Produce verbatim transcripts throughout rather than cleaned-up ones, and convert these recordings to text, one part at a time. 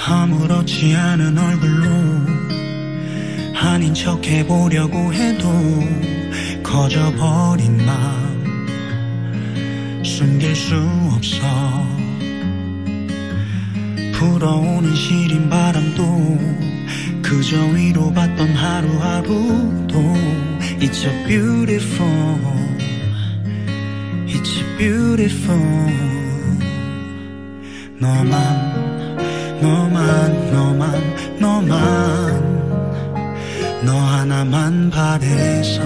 아무렇지 않은 얼굴로 아닌 척 해보려고 해도 커져버린 맘 숨길 수 없어. 불어오는 시린 바람도 그저 위로받던 하루하루도 It's a beautiful, it's a beautiful. 너만 너만 너만 너만 너 하나만 바래서.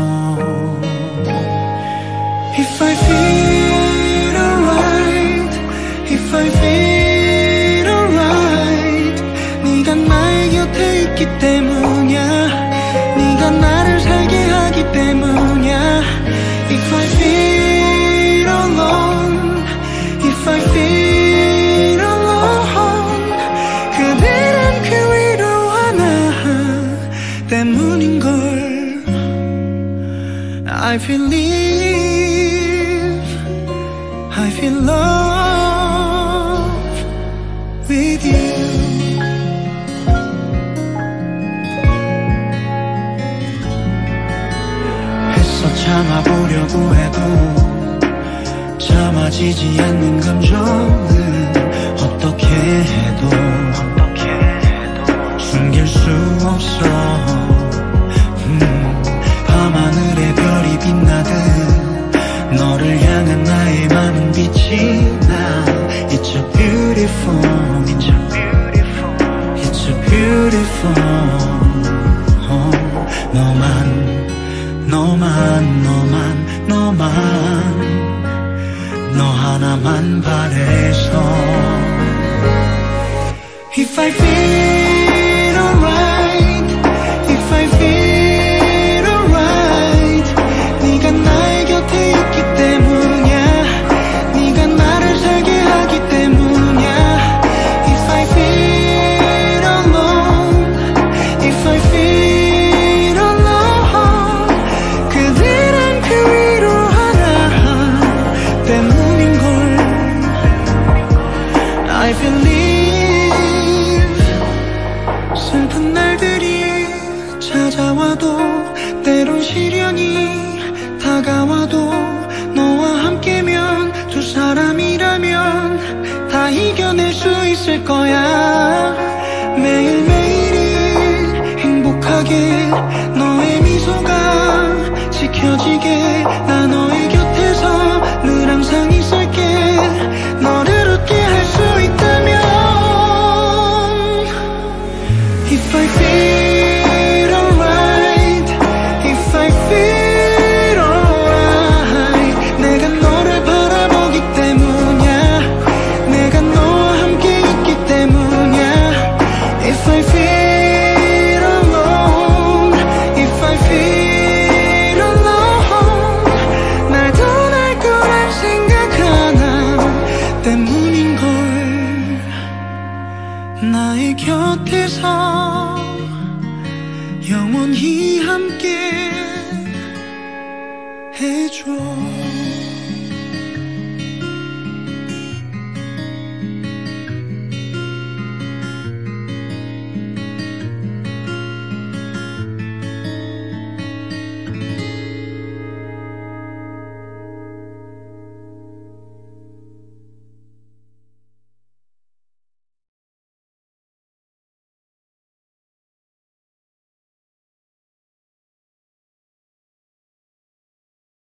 If I feel alright, if I feel alright, 네가 나의 곁에 있기 때문이야. 네가 나를 살게 하기 때문이야. If I feel alone, if I feel alone, 그대란 그 위로 하나 때문인걸. I feel live, I feel love with you. 애써 참아보려고 해도 참아지지 않는 감정은 어떻게 해도 숨길 수 없어. 음, 밤하늘에 별이 빛나듯 너를 향한 나의 많은 빛이 나. It's a beautiful, it's a beautiful, it's a beautiful. 어, 너만 너만 너만 너만 너 하나만 바래서. If I feel alright, if I feel alright, 네가 나의 곁에 있기 때문이야. 네가 나를 살게 하기 때문이야. If I feel alone, if I feel alone, 그대란 그 위로 하나 때문인걸. I feel live. 슬픈 날들이 찾아와도 때론 시련이 다가와도 너와 함께면 두 사람이라면 다 이겨낼 수 있을 거야. 매일매일이 행복하게 너의 미소가 지켜지게 나 너의 곁에서 늘 항상 있을게. 너를 웃게 할 수 있다면. If I feel alright, if I feel alright, 내가 너를 바라보기 때문이야. 내가 너와 함께 있기 때문이야. If I feel alone, if I feel alone, 날 떠날 거란 생각 하나 때문인걸. 나의 곁에서 영원히 함께 해줘.